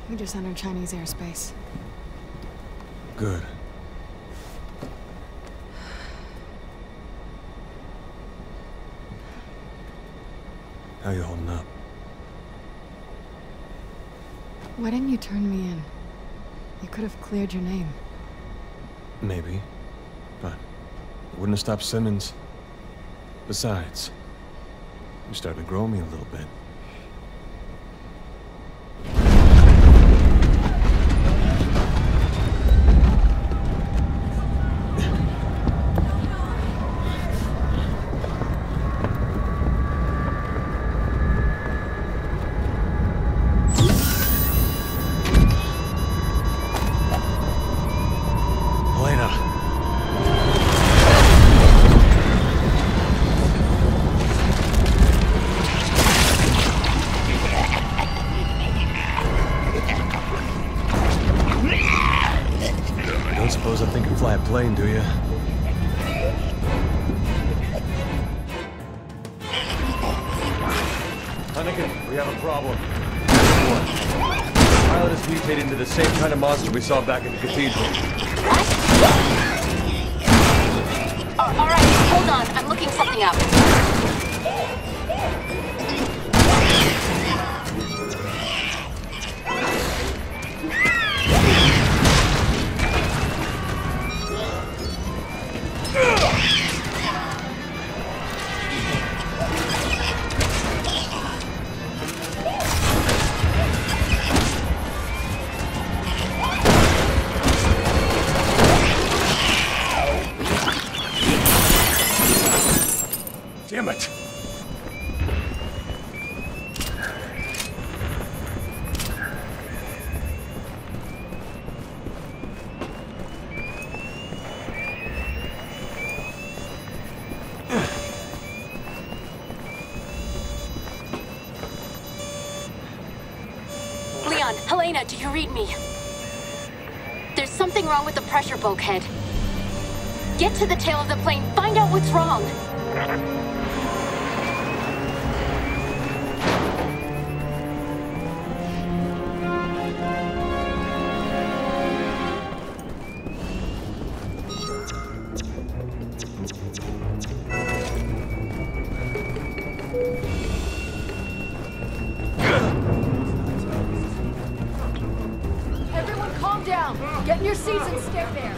We just entered Chinese airspace. Good. How you holding up? Why didn't you turn me in? You could have cleared your name. Maybe. But it wouldn't have stopped Simmons. Besides, you started to grow me a little bit. Plane, do you? Hunnigan, we have a problem. The pilot is mutated into the same kind of monster we saw back in the cathedral. What? Alright, hold on. I'm looking something up. Damn it! Leon, Helena, do you read me? There's something wrong with the pressure bulkhead. Get to the tail of the plane, find out what's wrong. Get in your seats and stay there.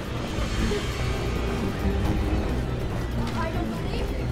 I don't believe it.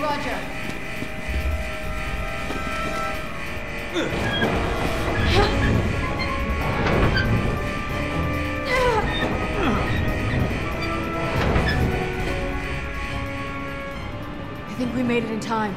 Roger. I think we made it in time.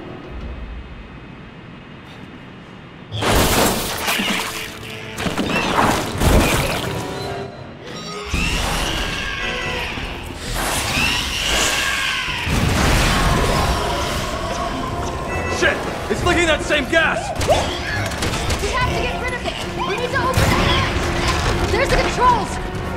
Shit! It's leaking that same gas! We have to get rid of it! We need to open the hatch! There's the controls!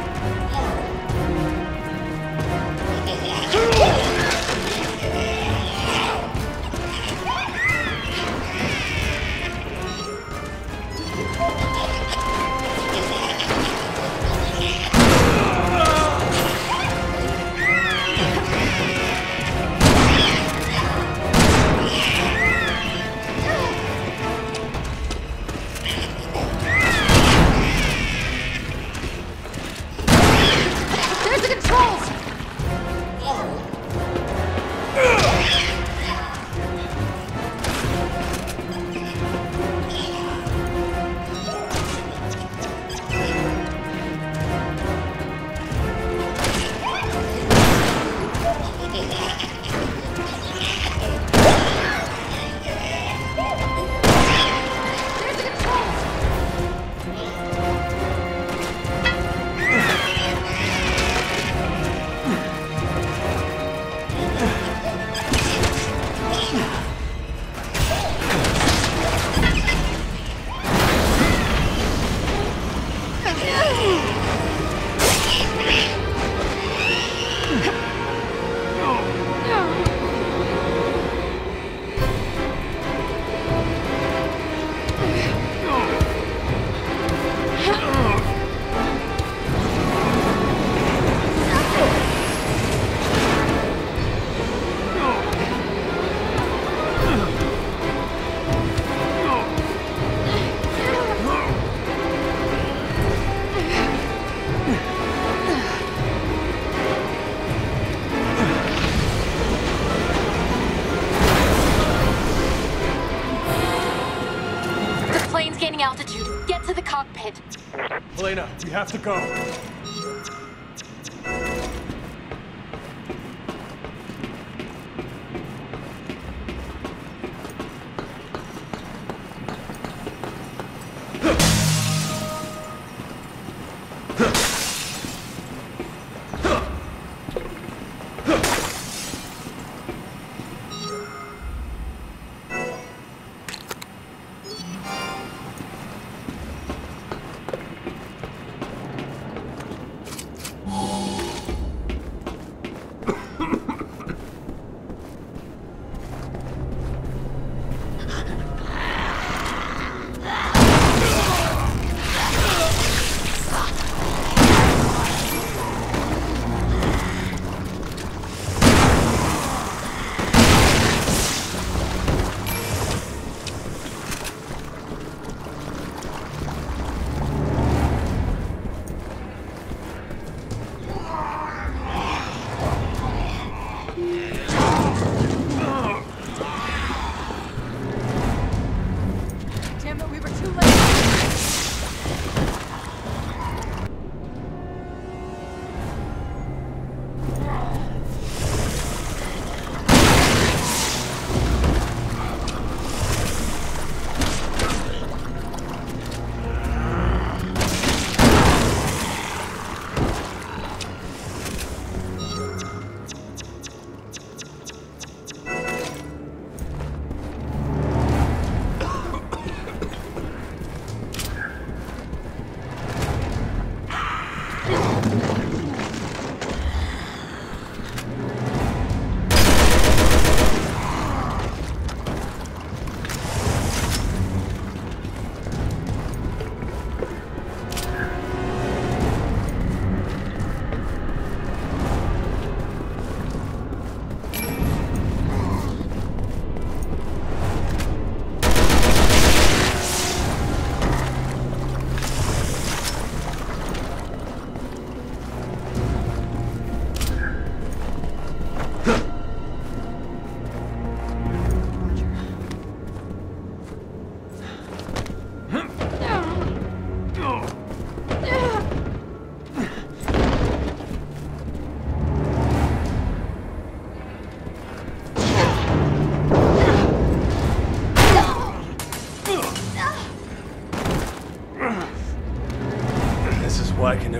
Altitude. Get to the cockpit. Elena, we have to go.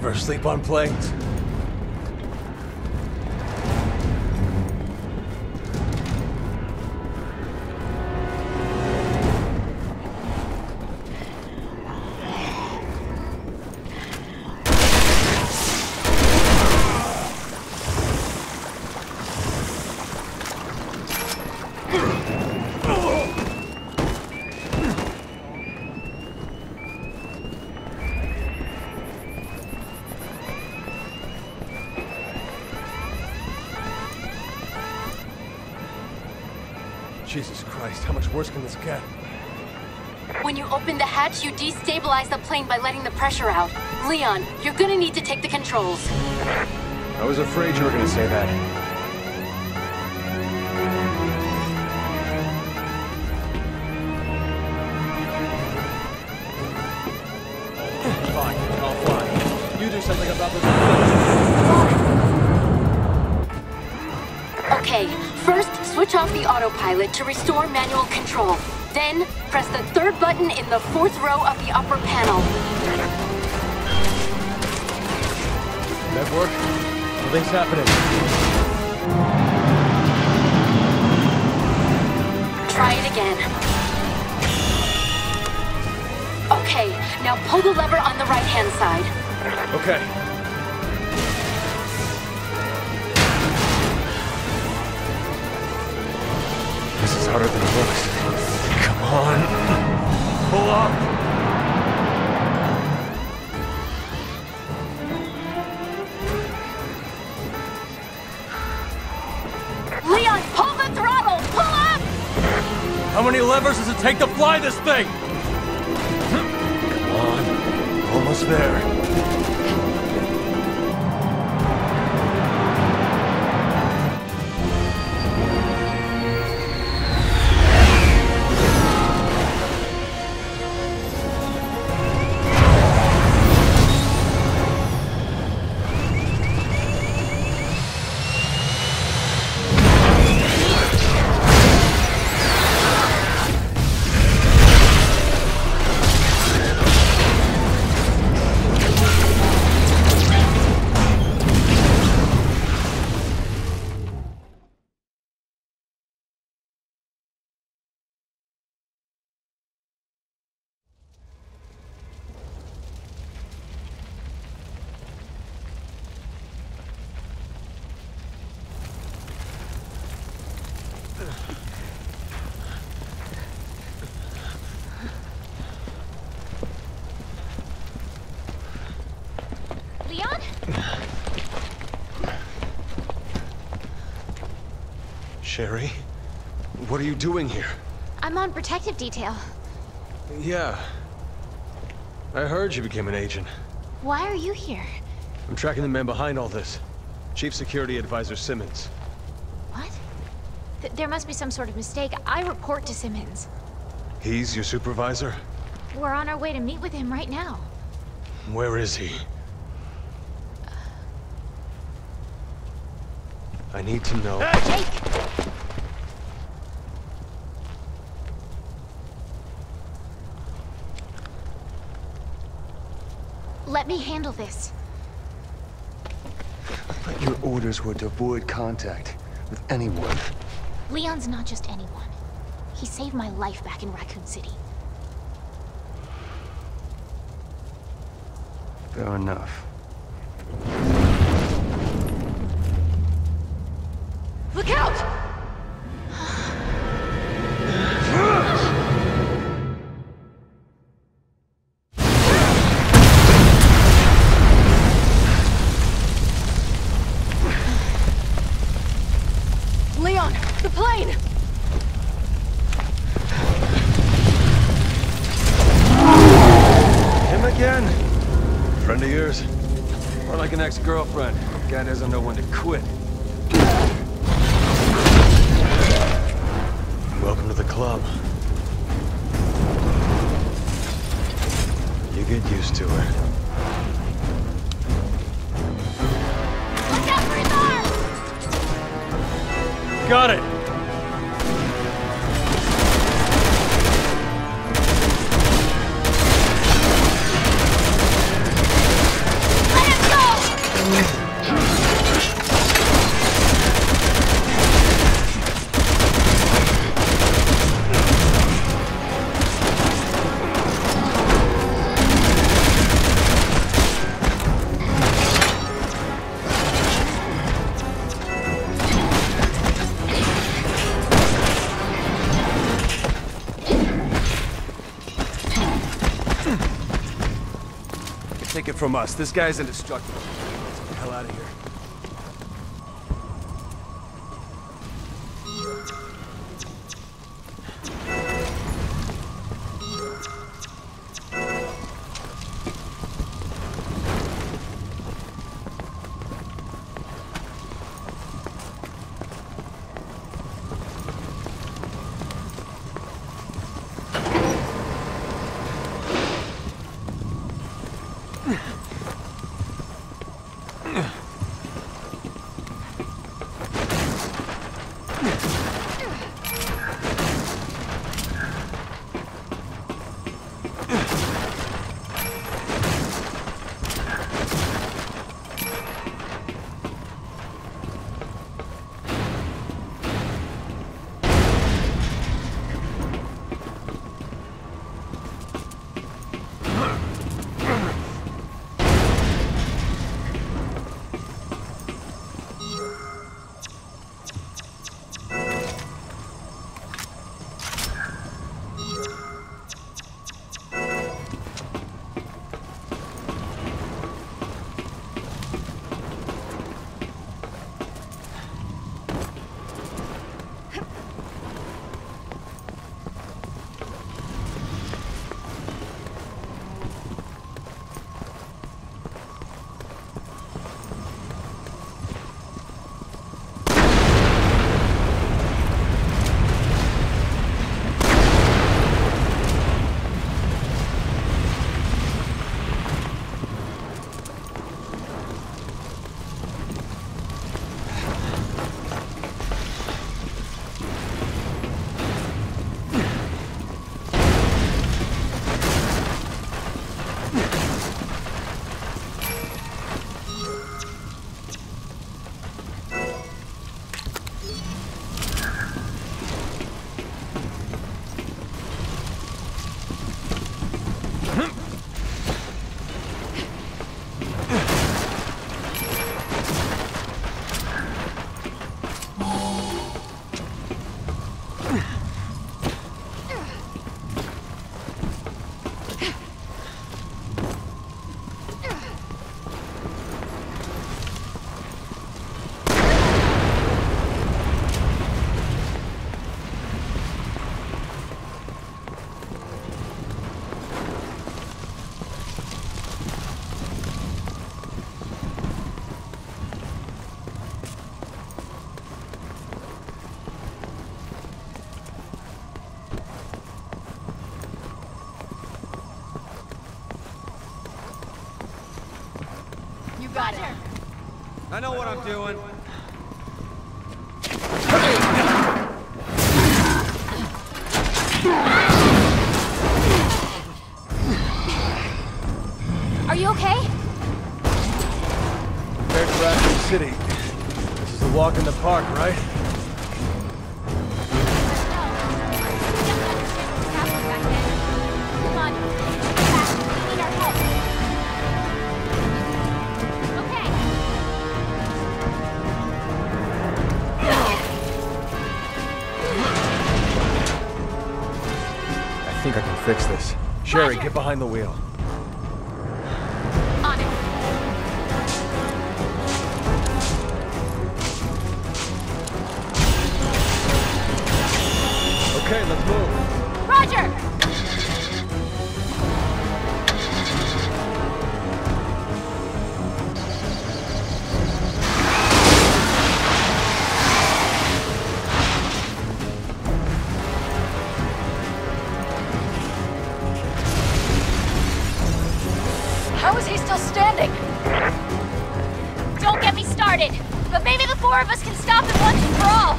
Ever sleep on planes? Jesus Christ, how much worse can this get? When you open the hatch, you destabilize the plane by letting the pressure out. Leon, you're gonna need to take the controls. I was afraid you were gonna say that. Fine, I'll fly. You do something about this. Okay, first switch off the autopilot to restore manual control. Then, press the third button in the fourth row of the upper panel. That work? Nothing's happening. Try it again. Okay, now pull the lever on the right-hand side. Okay. This is harder than it looks. Come on. Pull up. Leon, pull the throttle! Pull up! How many levers does it take to fly this thing? Come on. Almost there. Leon? Sherry? What are you doing here? I'm on protective detail. Yeah. I heard you became an agent. Why are you here? I'm tracking the man behind all this. Chief Security Advisor Simmons. What? There must be some sort of mistake. I report to Simmons. He's your supervisor? We're on our way to meet with him right now. Where is he? I need to know. Jake! Let me handle this. But your orders were to avoid contact with anyone. Leon's not just anyone. He saved my life back in Raccoon City. Fair enough. Look out! Leon, the plane! Him again? Friend of yours? Or like an ex-girlfriend? Guy doesn't know when to quit. Welcome to the club. You get used to it. Look out for his arm! Got it! Let him take it from us. This guy's indestructible. Let's get the hell out of here. I know what I'm doing. Are you okay? Compared to Raccoon City, this is a walk in the park, right? Come on. Back. We need our help. Okay. I think I can fix this. Sherry, get behind the wheel. On it. Okay, let's move. Roger! How is he still standing? Don't get me started! But maybe the four of us can stop him once and for all!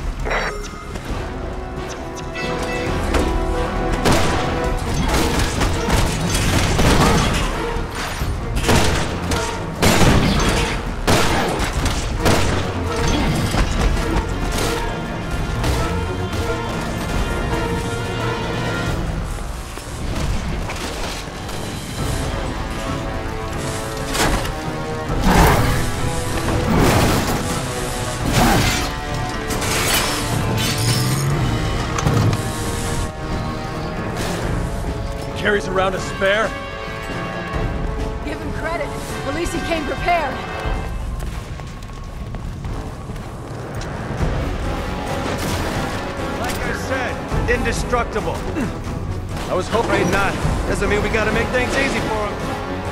Carries around a spare? Give him credit. least he came prepared. Like I said, indestructible. I was hoping not. Doesn't mean we gotta make things easy for him.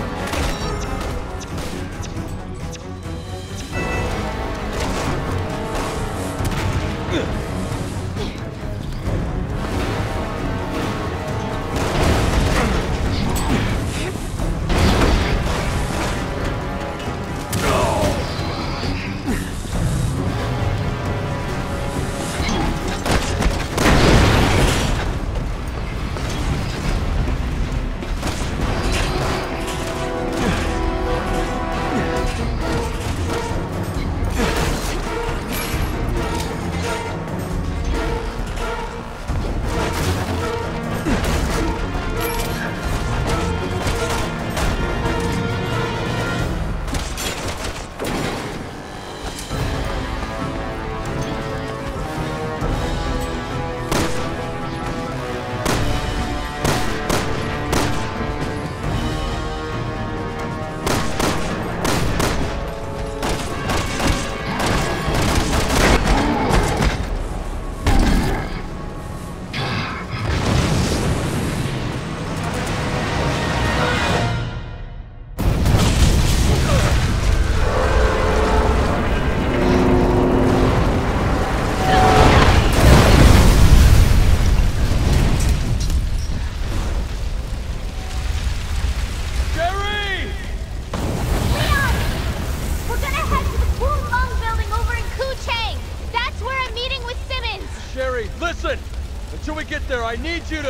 Sherry, listen! Until we get there, I need you to...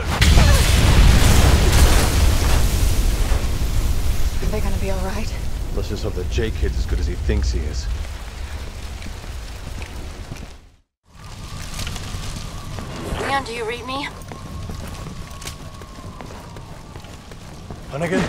Are they gonna be alright? Let's just hope that J-Kid's as good as he thinks he is. Leon, do you read me? Hunnigan?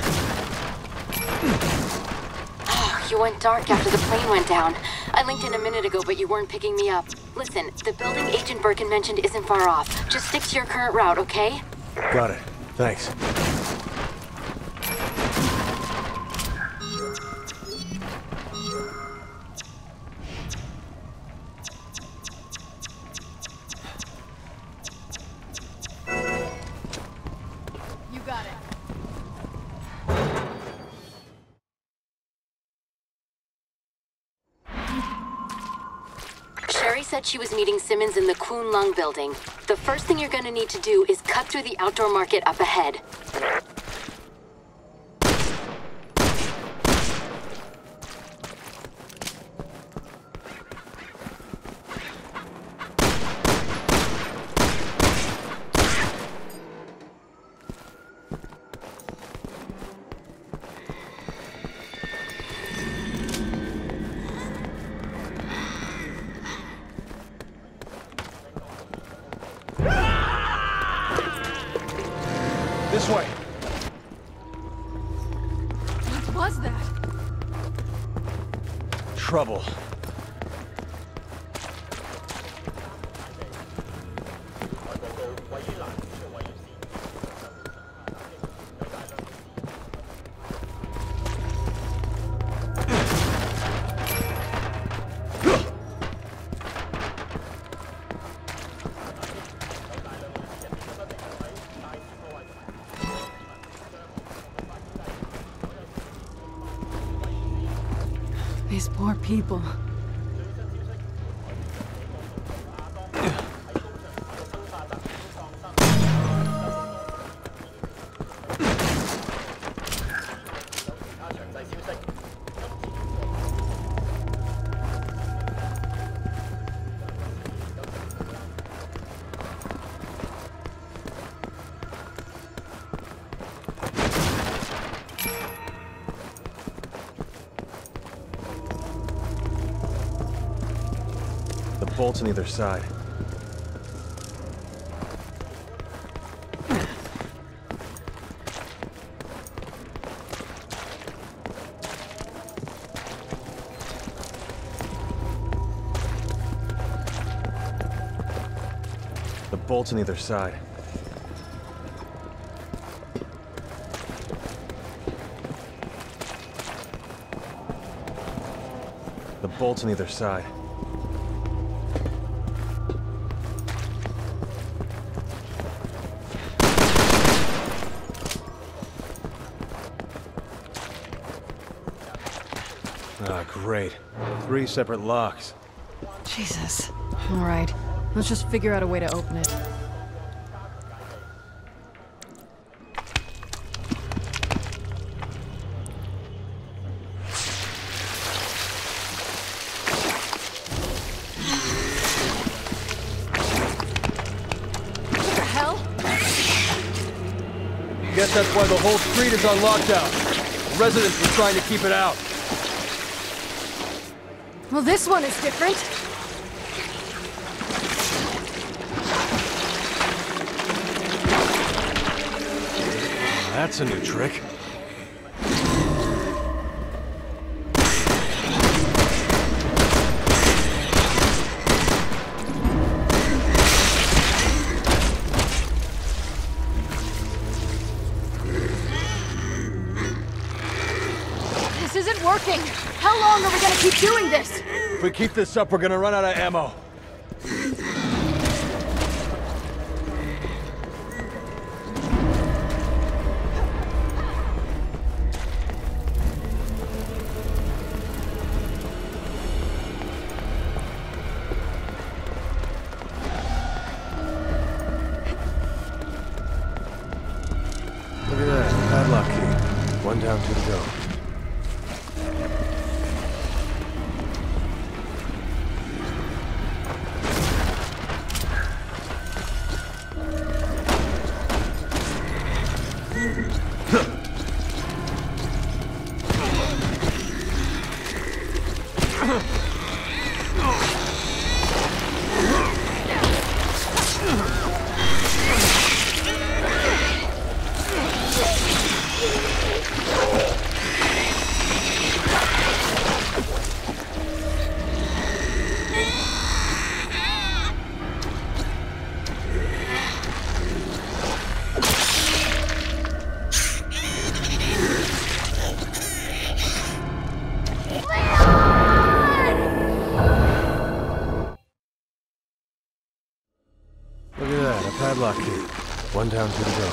Oh, you went dark after the plane went down. I linked in a minute ago, but you weren't picking me up. Listen, the building Agent Birkin mentioned isn't far off. Just stick to your current route, okay? Got it. Thanks. You got it. Sherry said she was meeting Simmons in the Kun Lung building. The first thing you're gonna need to do is cut through the outdoor market up ahead. This way. What was that? Trouble. These poor people. Bolts on either side. The bolts on either side. bolts on either side. Ah, great. 3 separate locks. Jesus. All right. Let's just figure out a way to open it. What the hell? Guess that's why the whole street is on lockdown. Residents were trying to keep it out. Well, this one is different. That's a new trick. This isn't working. How long are we gonna keep doing this? If we keep this up, we're gonna run out of ammo. Look at that. Padlock key. 1 down, 2 to go. Look at that, a padlock key. 1 down, 2 to go.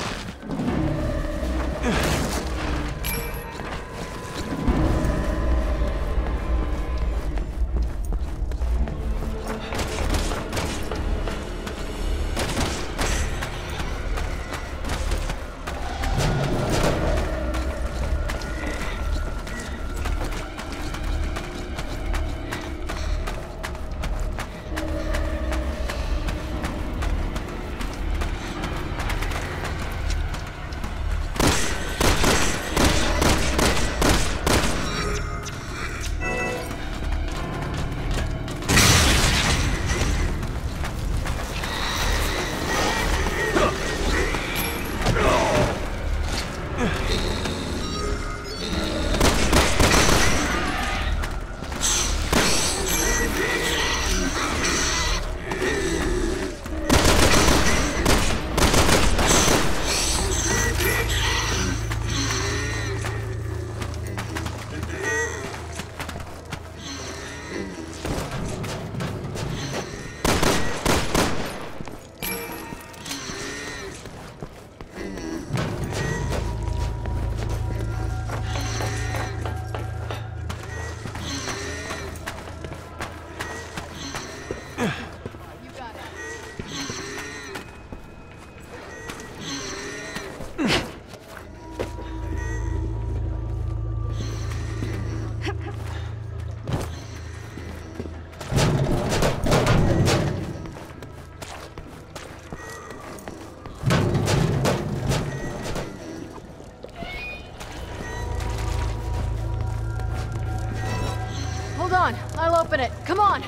Hold on, I'll open it. Come on!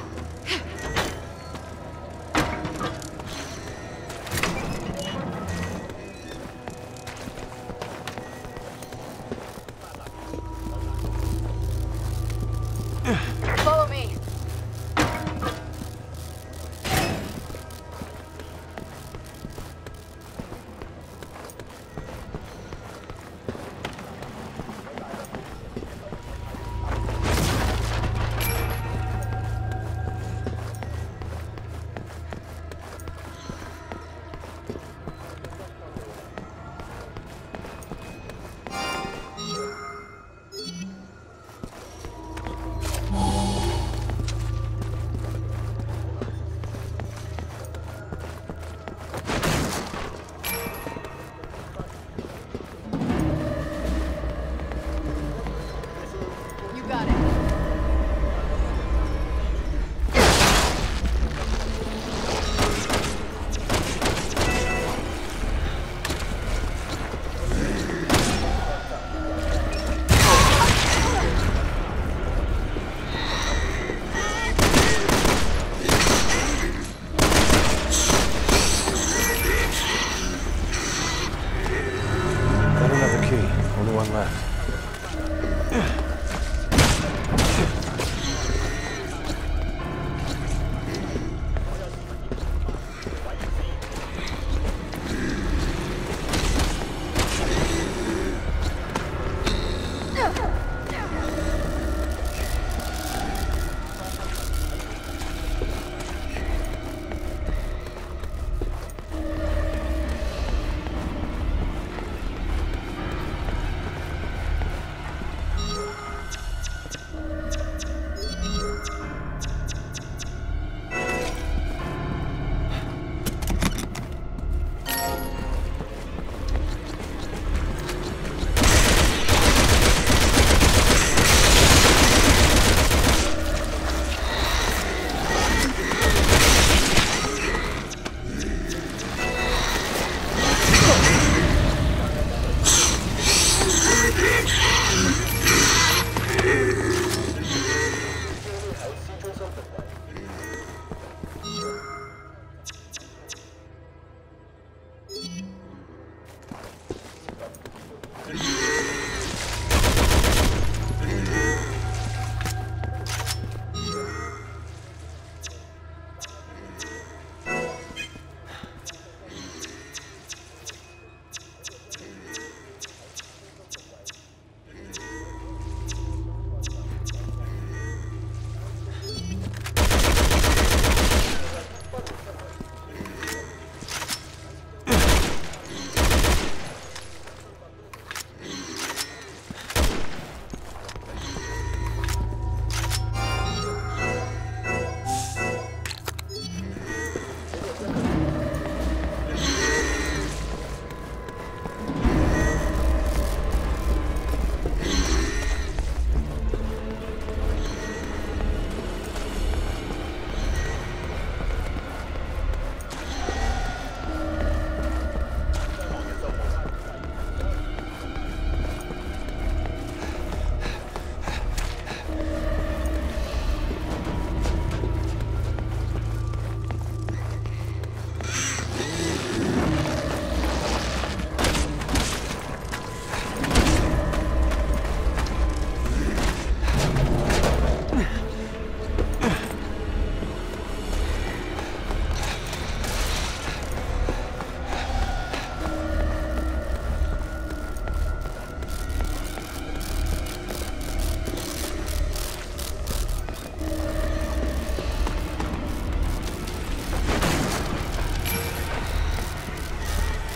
Follow me.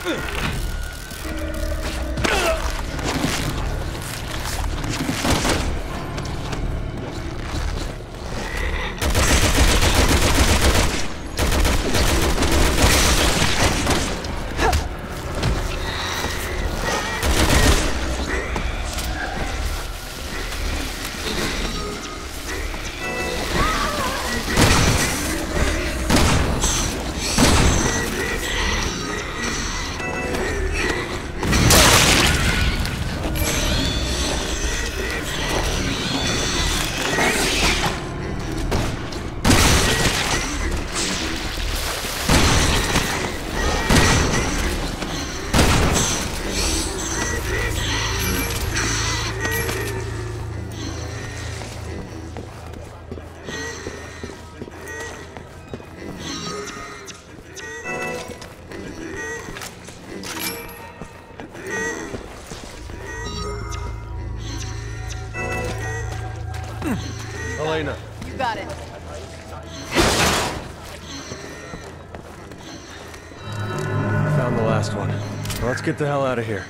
Elena. You got it. Found the last one. Well, let's get the hell out of here.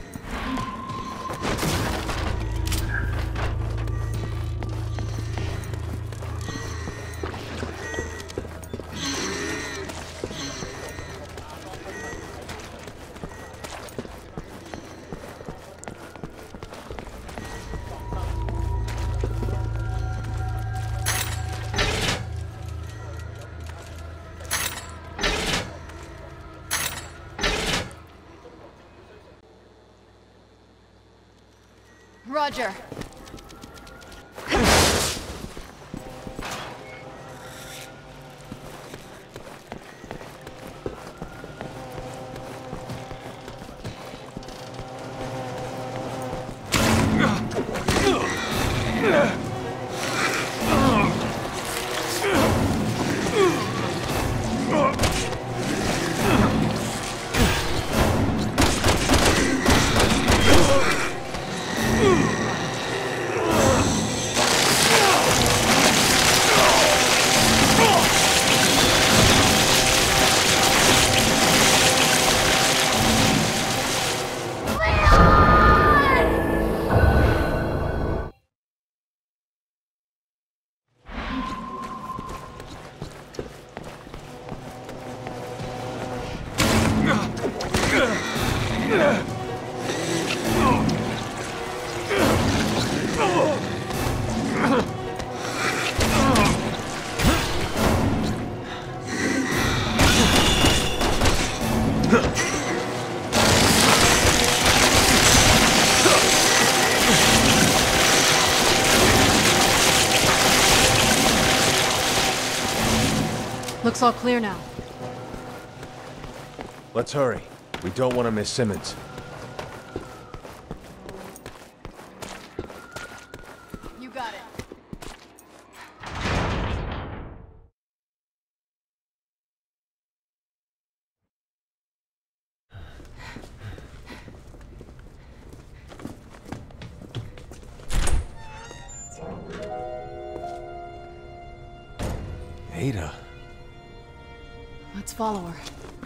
Roger. Looks all clear now. Let's hurry. We don't want to miss Simmons. You got it. Ada. Let's follow her.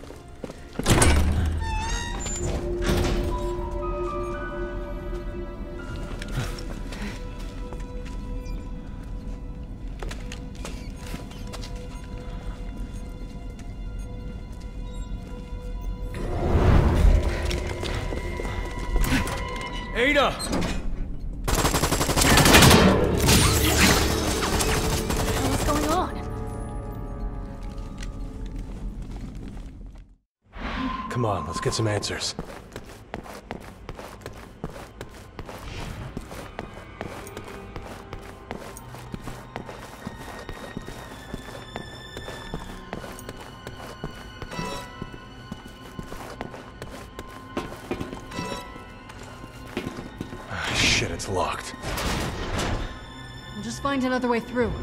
Ada! What's going on? Come on, let's get some answers. Shit, it's locked. We'll just find another way through.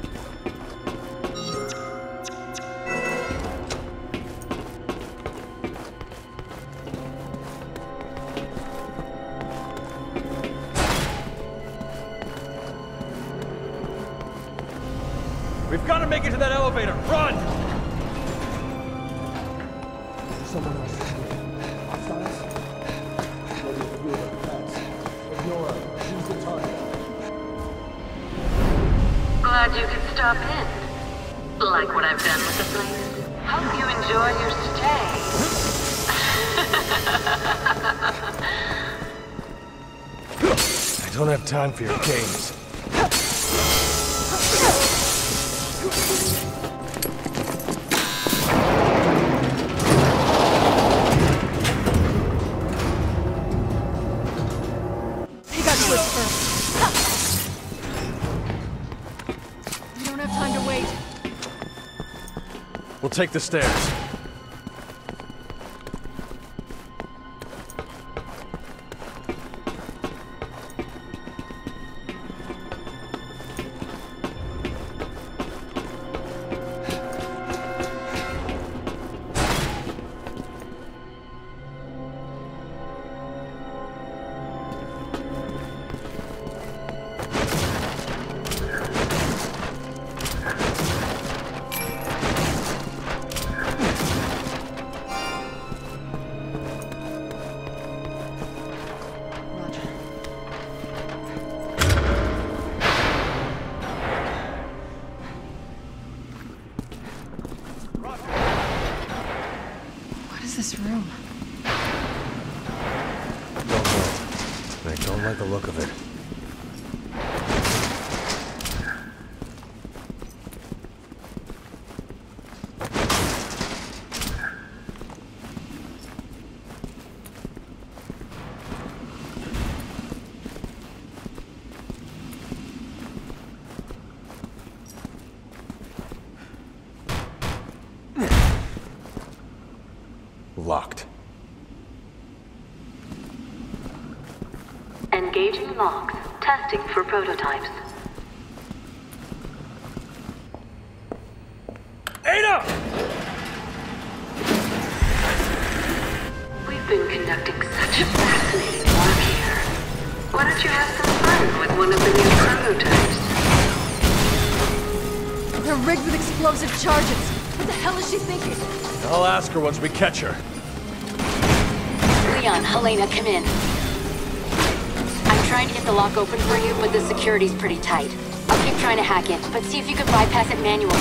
We've got to make it to that elevator! Run! Someone else. stop in. Like what I've done with the place. Hope you enjoy your stay. I don't have time for your games. He got to us first. We don't have time to wait. We'll take the stairs. This room. Don't know. I don't like the look of it. Locked. Engaging logs. Testing for prototypes. Ada! We've been conducting such fascinating work here. Why don't you have some fun with one of the new prototypes? They're rigged with explosive charges. What the hell is she thinking? I'll ask her once we catch her. Leon, Helena, come in. I'm trying to get the lock open for you, but the security's pretty tight. I'll keep trying to hack it, but see if you can bypass it manually.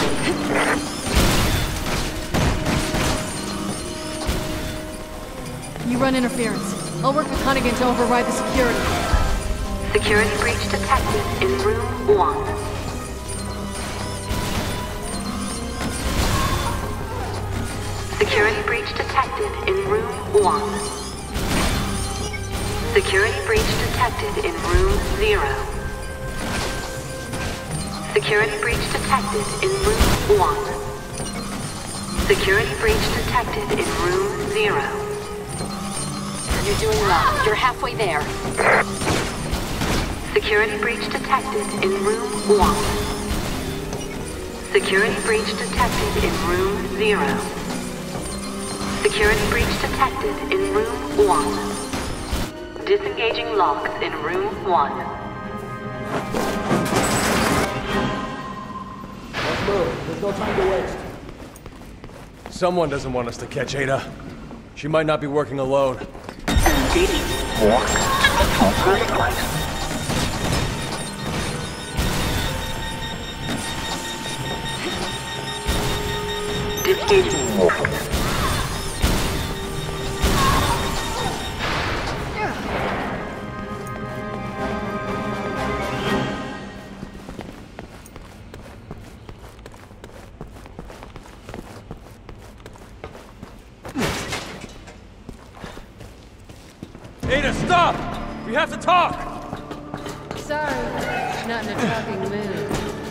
You run interference. I'll work with Hunnigan to override the security. Security breach detected in room 1. Security breach detected in room 1. Security breach detected in room 0. Security breach detected in room 1. Security breach detected in room 0. You're doing well. You're halfway there. Security breach detected in room 1. Security breach detected in room 0. Security breach detected in room 1. Disengaging locks in room 1. Let's move. There's no time to waste. Someone doesn't want us to catch Ada. She might not be working alone. Disengaging locks. Ada, stop! We have to talk! Sorry, not in a talking mood.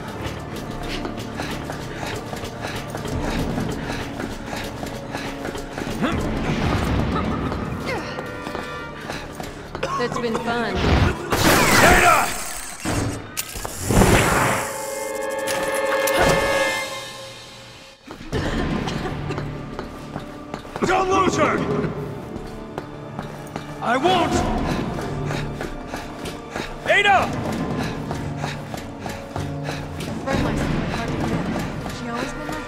It's been fun. Ada! Don't lose her! I won't! Ada! Friend myself, hard to get. She always been like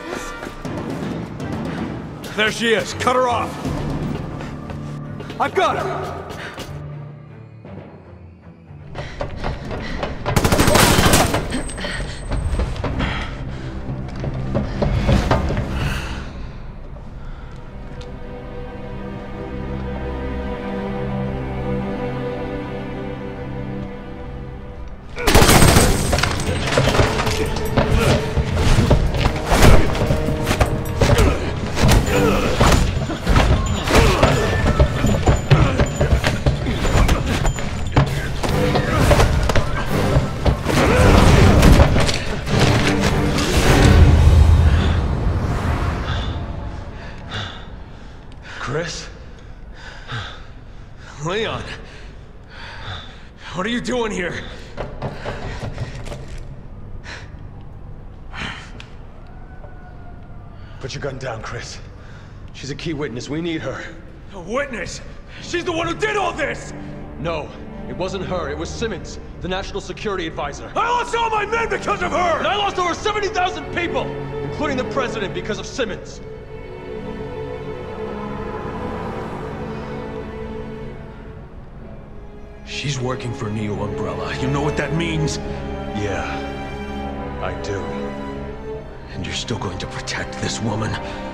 this? There she is. Cut her off. I've got her! Chris? Leon! What are you doing here? Put your gun down, Chris. She's a key witness. We need her. A witness? She's the one who did all this! No, it wasn't her. It was Simmons, the National Security Advisor. I lost all my men because of her! And I lost over 70,000 people, including the president, because of Simmons. She's working for Neo Umbrella. You know what that means? Yeah, I do. And you're still going to protect this woman?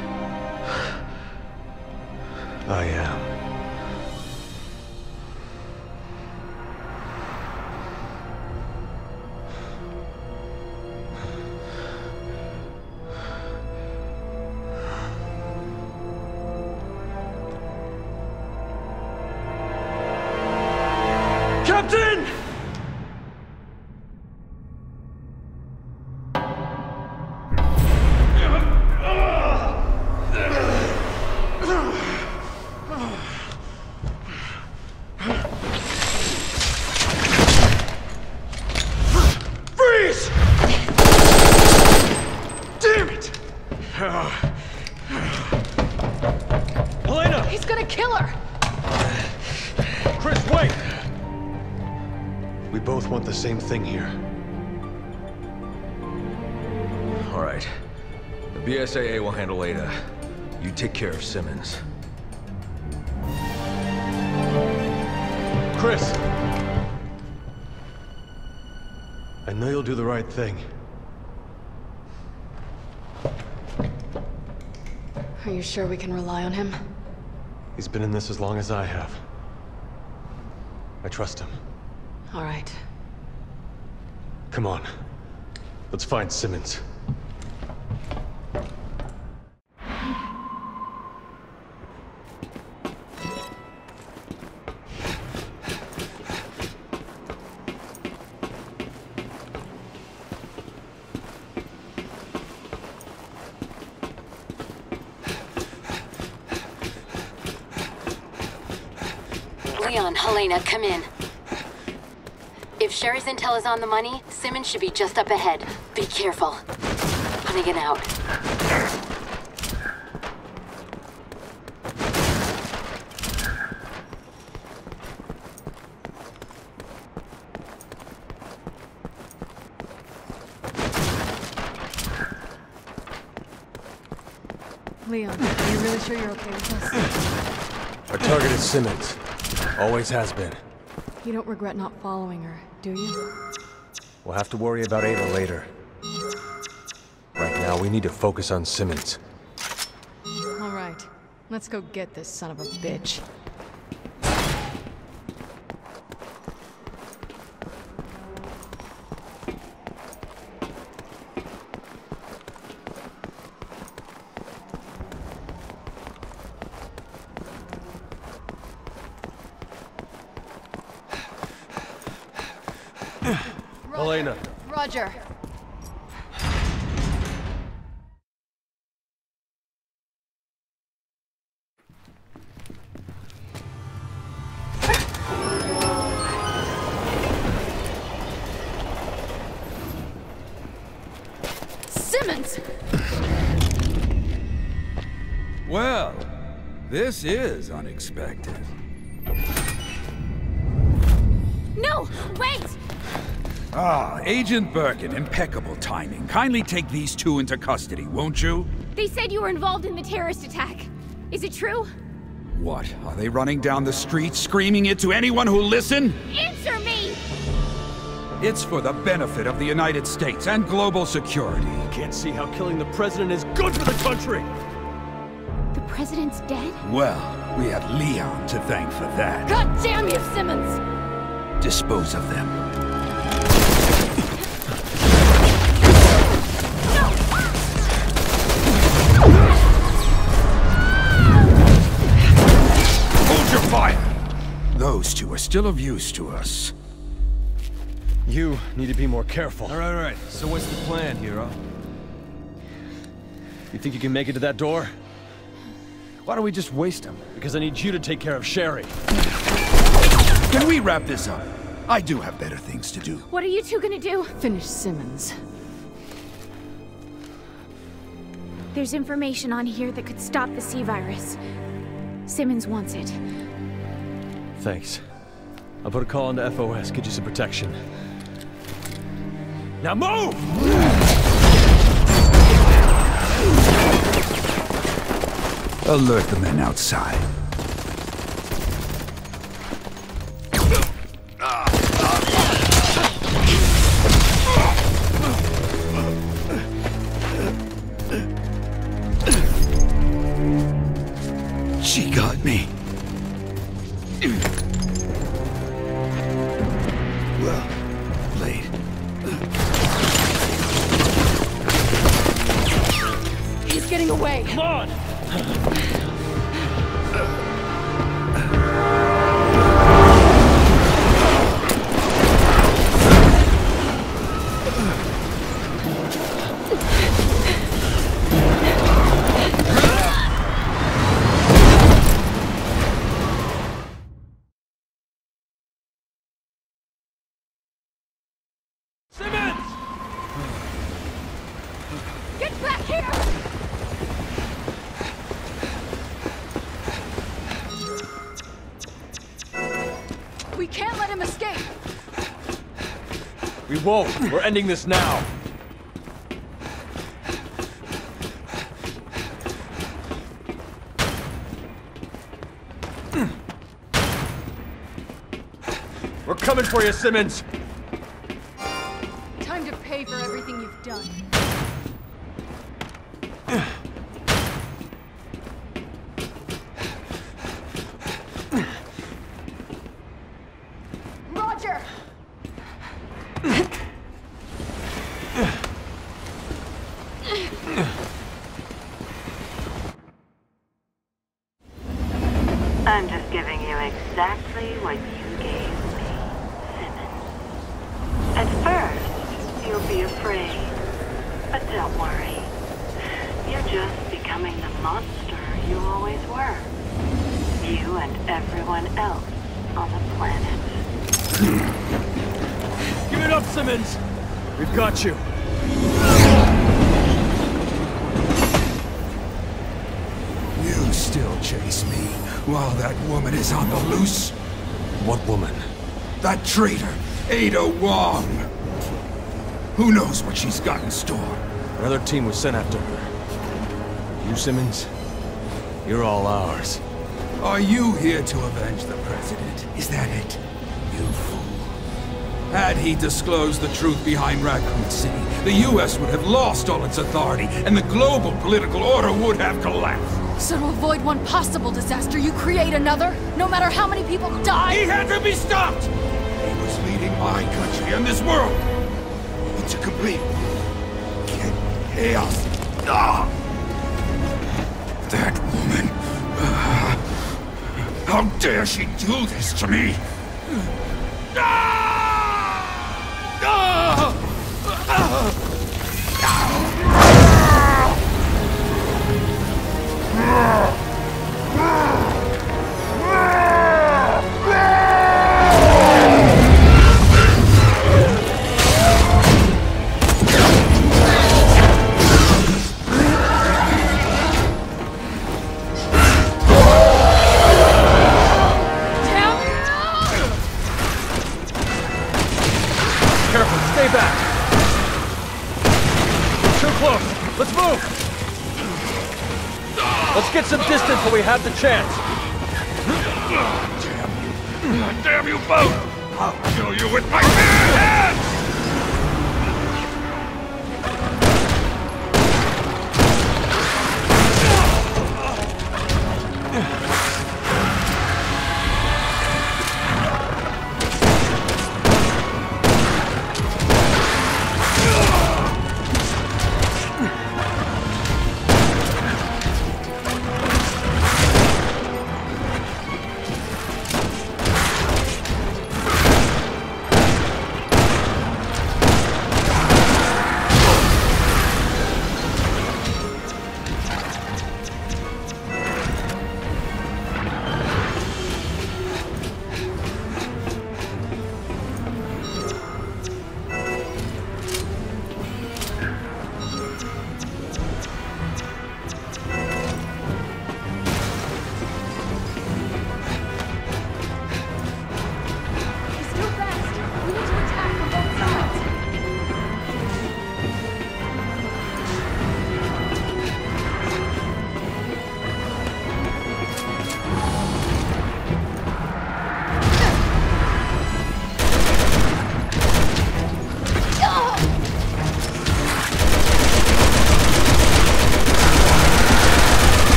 I am. Captain! Freeze! Damn it! Helena! He's gonna kill her! Chris, wait! We both want the same thing here. All right. The BSAA will handle Ada. You take care of Simmons. Chris! I know you'll do the right thing. Are you sure we can rely on him? He's been in this as long as I have. I trust him. All right. Come on. Let's find Simmons. Leon, Helena, come in. If Sherry's intel is on the money, Simmons should be just up ahead. Be careful. Hunnigan out. Leon, are you really sure you're okay with this? Our target is Simmons. Always has been. You don't regret not following her, do you? We'll have to worry about Ada later. Right now, we need to focus on Simmons. All right. Let's go get this son of a bitch. Helena. Roger. Simmons! Well, this is unexpected. No! Wait! Ah, Agent Birkin, impeccable timing. Kindly take these two into custody, won't you? They said you were involved in the terrorist attack. Is it true? What, are they running down the street screaming it to anyone who'll listen? Answer me! It's for the benefit of the United States and global security. Can't see how killing the president is good for the country! The president's dead? Well, we have Leon to thank for that. God damn you, Simmons! Dispose of them. Hold your fire! Those two are still of use to us. You need to be more careful. All right. So what's the plan, hero? You think you can make it to that door? Why don't we just waste him? Because I need you to take care of Sherry. Can we wrap this up? I do have better things to do. What are you two gonna do? Finish Simmons. There's information on here that could stop the C-virus. Simmons wants it. Thanks. I'll put a call into FOS, get you some protection. Now move! Alert the men outside. She got me. Well played. He's getting away. Come on! Simmons! Get back here! We can't let him escape. We won't. We're ending this now. We're coming for you, Simmons! Time to pay for everything you've done. Roger! I'm just giving you exactly what you gave me, Simmons. At first, you'll be afraid. But don't worry. You're just becoming the monster you always were. You and everyone else on the planet. Give it up, Simmons! We've got you. You still chase me while that woman is on the loose? What woman? That traitor, Ada Wong. Who knows what she's got in store? Another team was sent after her. You, Simmons? You're all ours. Are you here to avenge the president? Is that it? You fool. Had he disclosed the truth behind Raccoon City, the US would have lost all its authority, and the global political order would have collapsed. So to avoid one possible disaster, you create another? No matter how many people die? He had to be stopped! He was leading my country and this world into complete chaos. That woman... how dare she do this to me? Stay back! Too close! Let's move! Let's get some distance while we have the chance! Damn you! Damn you both! I'll kill you with my bare hands!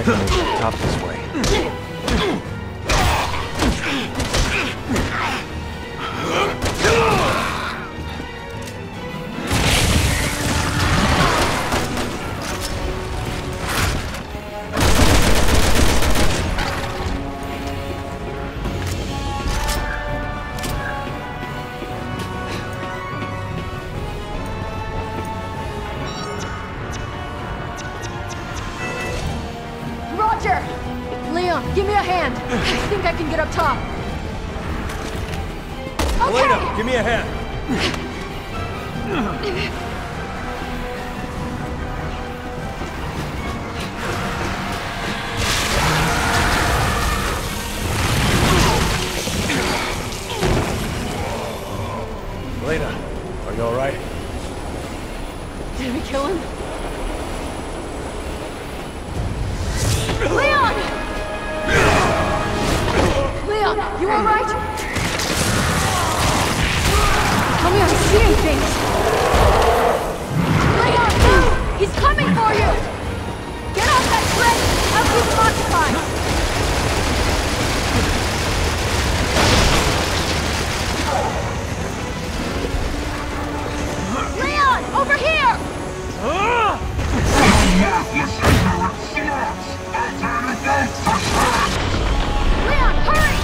definitely to the top this way. Give me a hand. I think I can get up top. Okay. Elena, give me a hand. Elena, are you all right? Did we kill him? Leon! Leon, you all right? Tell me I'm seeing things. Leon, move! He's coming for you! Get off that bridge! I'll keep him occupied! Leon, over here! Leon, hurry!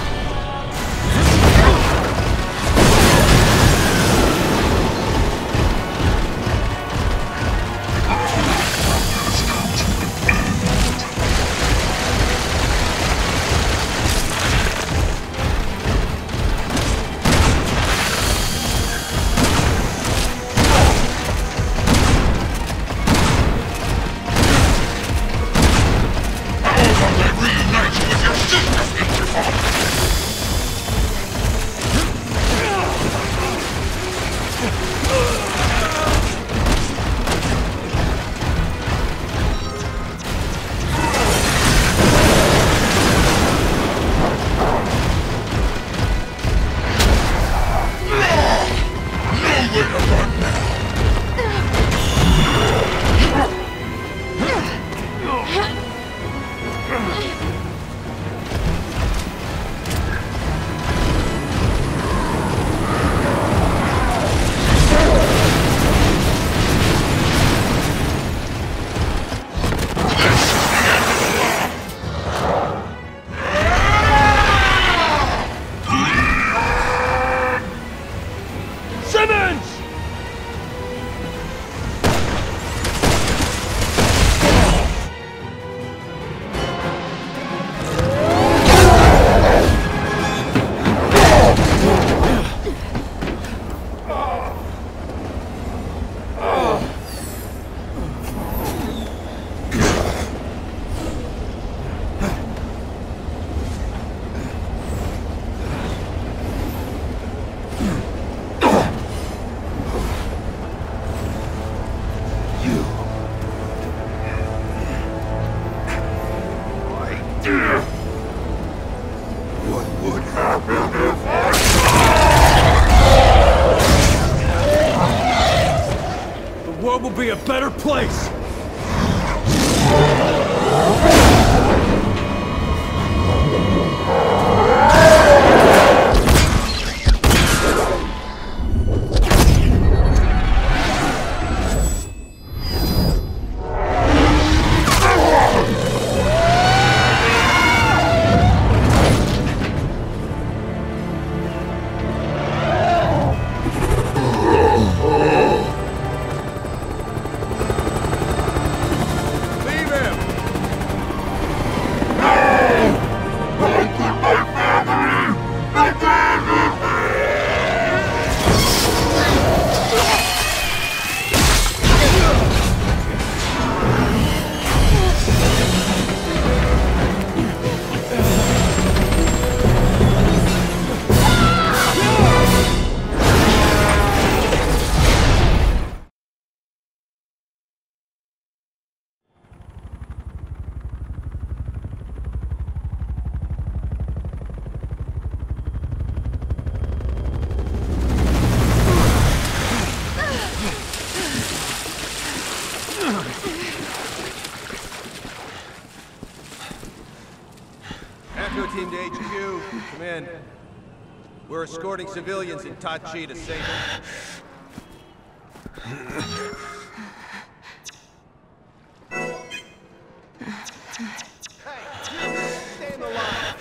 Will be a better place! Come in. We're escorting civilians in Tachi to safety. Stay in the line.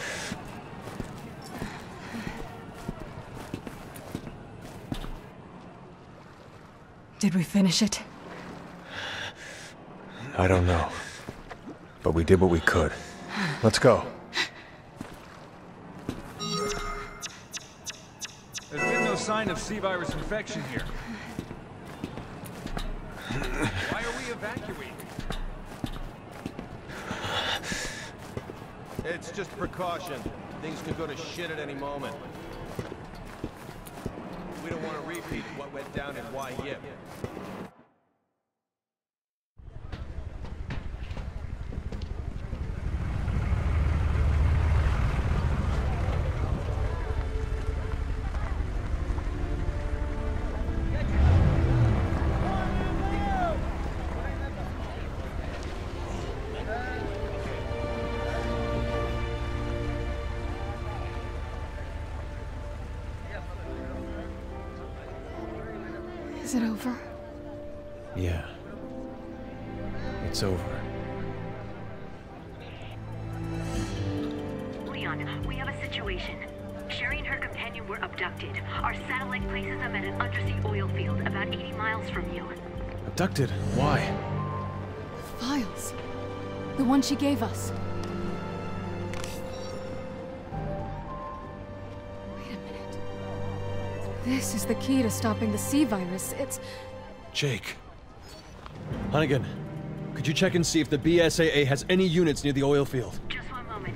Did we finish it? I don't know. But we did what we could. Let's go. There's been no sign of C-virus infection here. Why are we evacuating? It's just precaution. Things could go to shit at any moment. We don't want to repeat what went down in Y-Yip. Is it over? Yeah. It's over. Leon, we have a situation. Sherry and her companion were abducted. Our satellite places them at an undersea oil field about 80 miles from you. Abducted? Why? Files. The one she gave us. Wait a minute. This is the key to stopping the C-virus. It's... Jake. Hunnigan, could you check and see if the BSAA has any units near the oil field? Just one moment.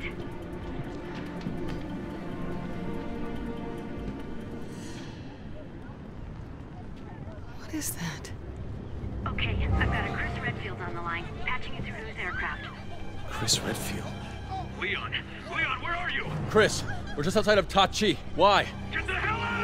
What is that? Okay, I've got a Chris Redfield on the line, patching you through to his aircraft. Chris Redfield. Leon! Leon, where are you? Chris, we're just outside of Tachi. Why? Get the hell out